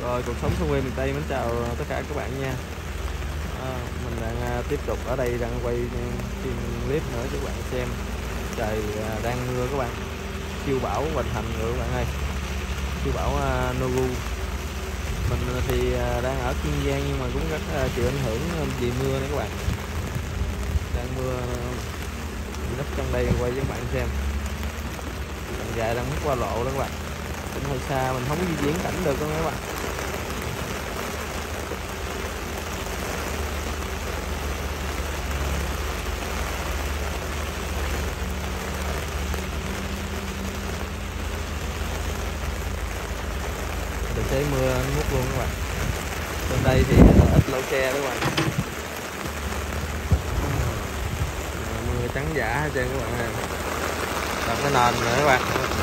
Rồi, cuộc sống xung quanh miền Tây mến chào tất cả các bạn nha. Mình đang tiếp tục ở đây đang quay phim clip nữa cho các bạn xem. Trời đang mưa các bạn, siêu bão hoành hành rồi các bạn ơi, siêu bão Noru. Mình thì đang ở Kiên Giang nhưng mà cũng rất chịu ảnh hưởng vì mưa nữa các bạn. Đang mưa nấp trong đây quay cho các bạn xem. Đường dài đang mất qua lộ đó các bạn, cũng hơi xa mình không di chuyển cảnh được đâu các bạn. Được thấy mưa mút luôn các bạn. Bên đây thì ít lỗ xe đó các bạn. Mưa trắng giả hết trơn các bạn ơi. Còn cái nền nữa các bạn.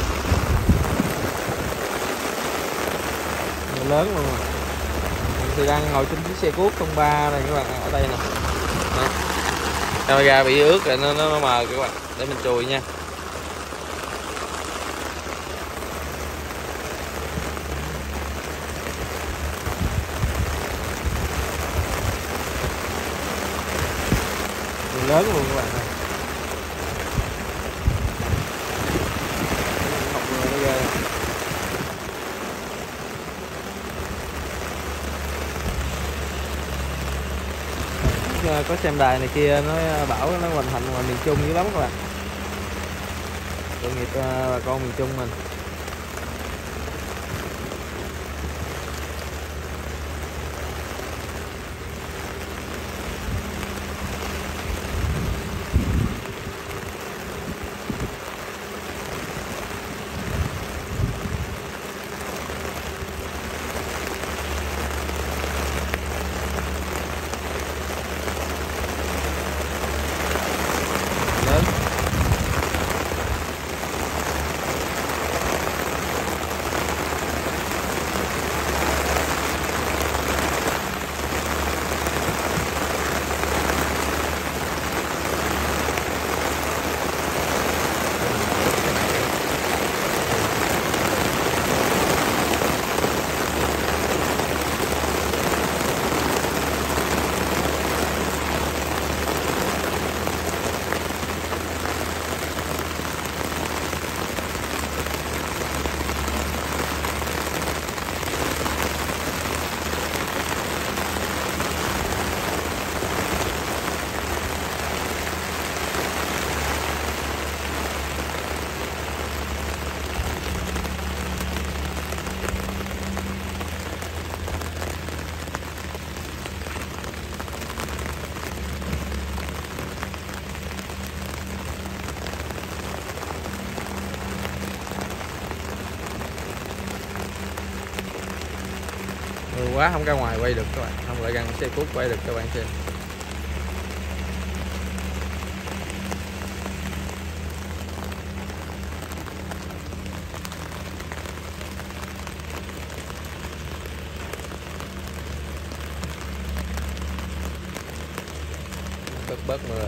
Mưa lớn luôn. Mình thì đang ngồi trên chiếc xe cuốc 03 này các bạn, ở đây nè. Camera bị ướt rồi nó mờ các bạn. Để mình chùi nha. Lớn luôn các bạn ơi. Học người nó ghê. Có xem đài này kia nói bão nó hoành hành ngoài miền Trung dữ lắm các bạn. Tội nghiệp bà con miền Trung mình. Quá không ra ngoài quay được các bạn, không lại gần xe cuốc quay được các bạn xem. Bớt mưa.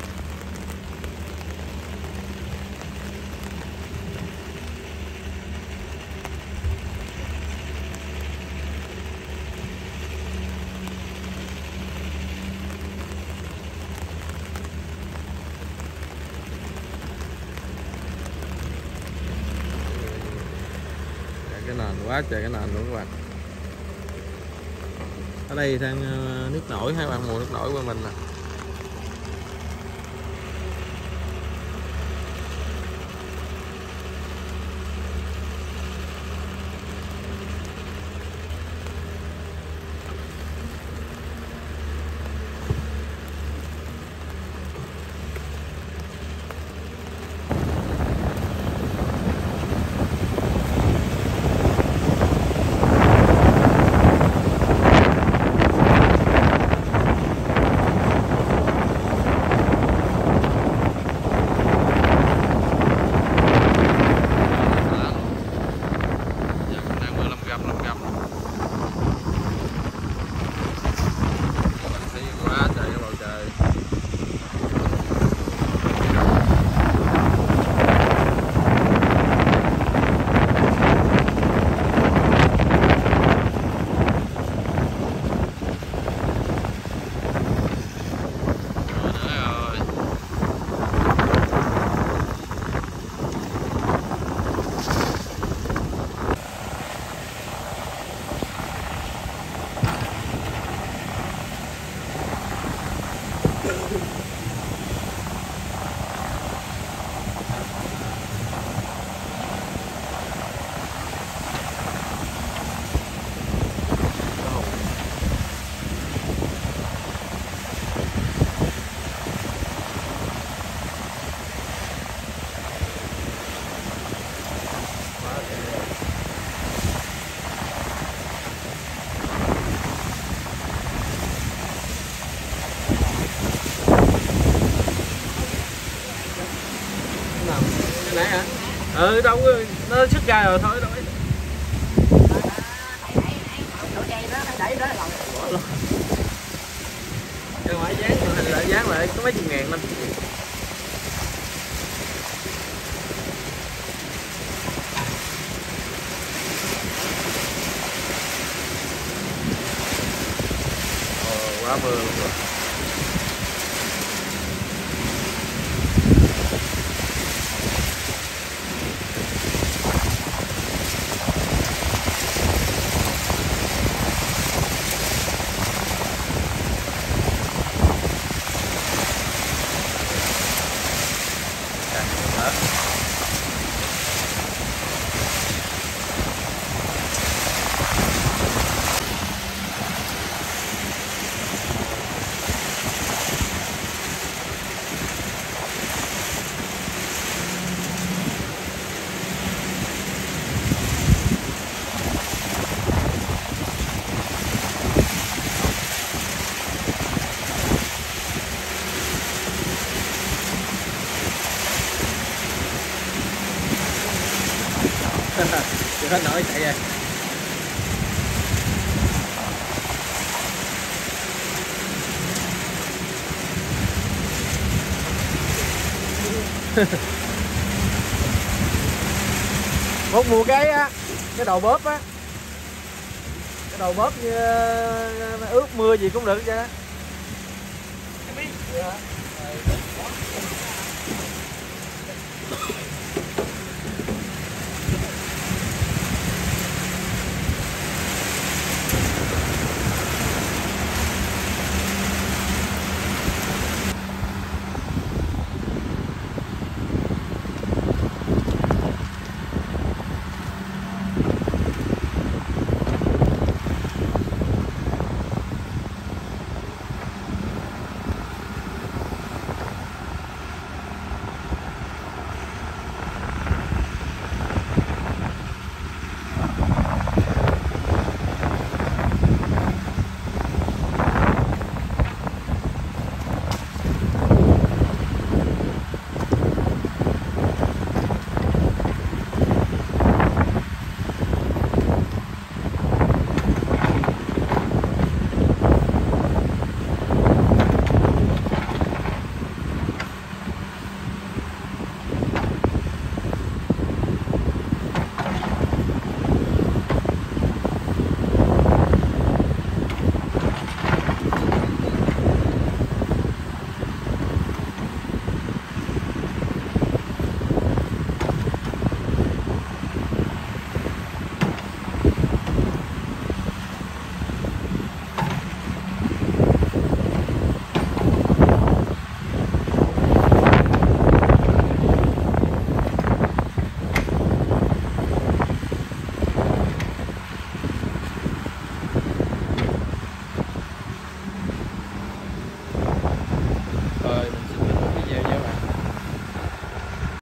Cái nền quá trời cái nền luôn các bạn. Ở đây đang nước nổi, hai bạn mùa nước nổi của mình nè. Ừ đâu nó xuất ra rồi thôi đâu. Bỏ luôn. Ra ngoài dán lại, dán lại có mấy chục ngàn năm. Quá mưa luôn rồi. Chưa hết nổi chạy rồi. Một mua cái á, cái đầu bóp á, cái đầu bóp như ướt mưa gì cũng được chứ.